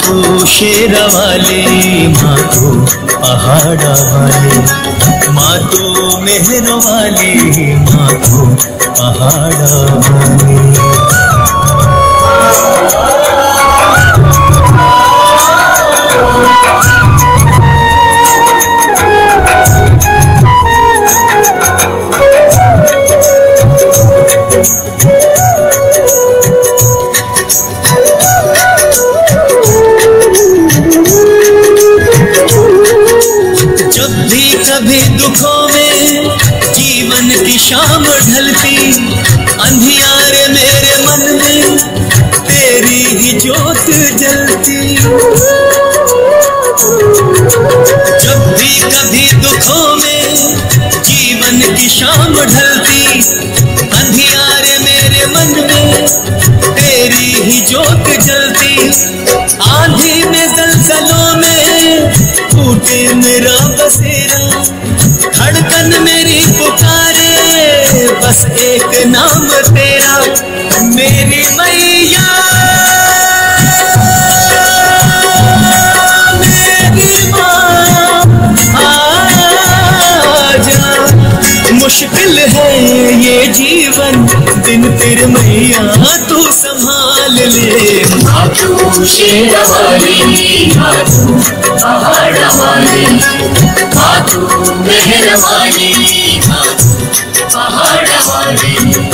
तू शेर वाली, माँ तू पहाड़ वाली, माँ तू मेहर वाली, माँ तू पहाड़ वाली। कभी दुखों में जीवन की शाम ढलती, अंधियारे मेरे मन में तेरी ही जोत जलती। जब भी कभी दुखों में जीवन की शाम ढलती, अंधियारे मेरे मन में तेरी ही जोत जलती। आंधी में ज़लज़लों में टूटे मेरा बसेरा, धड़कन मेरी पुकारे बस एक नाम तेरा। मेरी मैया मेरी माँ आजा, मुश्किल है ये जीवन दिन फिर मैया तू संभाल ले। माँ तू शेर वाली, माँ तू पहाड़ वाली, माँ तू मेहर वाली, माँ तू पहाड़ वाली।